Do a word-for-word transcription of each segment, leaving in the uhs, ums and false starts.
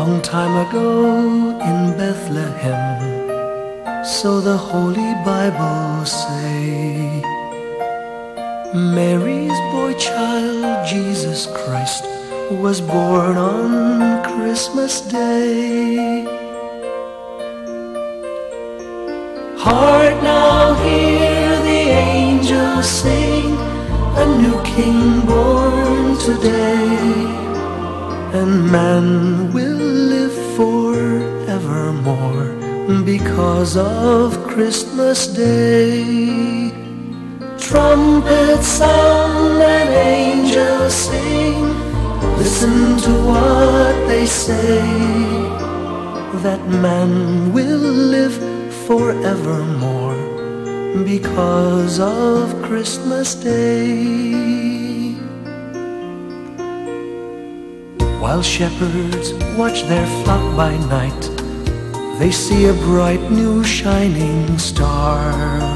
Long time ago in Bethlehem, so the Holy Bible say, Mary's boy child, Jesus Christ, was born on Christmas Day. Hark now, hear the angels sing, a new King born today. And man will live forevermore because of Christmas Day. Trumpets sound and angels sing, listen to what they say, that man will live forevermore because of Christmas Day. While shepherds watch their flock by night, they see a bright new shining star.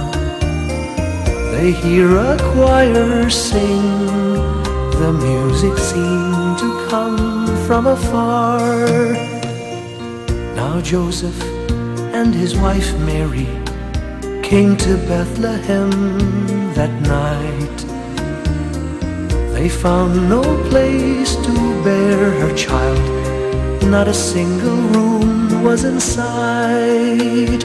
They hear a choir sing, the music seemed to come from afar. Now Joseph and his wife Mary came to Bethlehem that night. They found no place to bear her child, not a single room was in sight.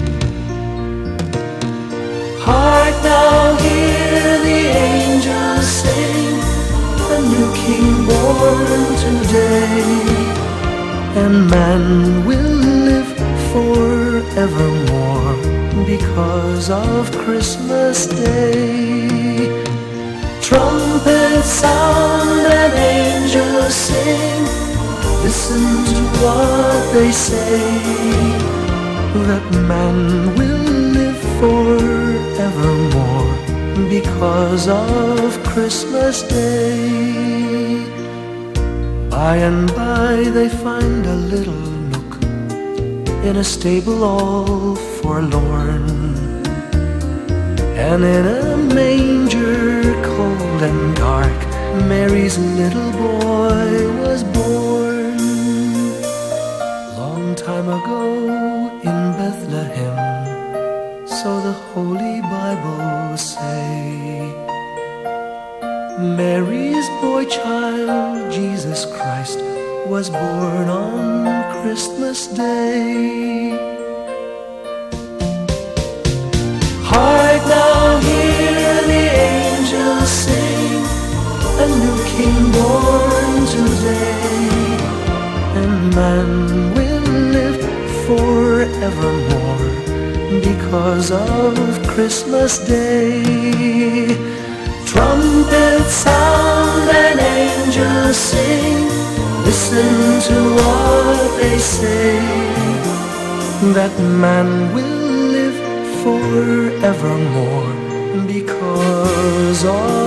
Hark now, hear the angels sing, a new King born today. And man will live forevermore because of Christmas Day. Trumpets sound and angels sing, listen to what they say, that man will live forevermore because of Christmas Day. By and by they find a little nook in a stable all forlorn, and in a manger cold and dark, Mary's little boy was born. Long time ago in Bethlehem, so the Holy Bible say, Mary's boy child, Jesus Christ, was born on Christmas Day. Hark now, hear the angels sing, a new King born today. And man will live forevermore because of Christmas Day. Trumpets sound and angels sing, listen to what they say, that man will live forevermore because of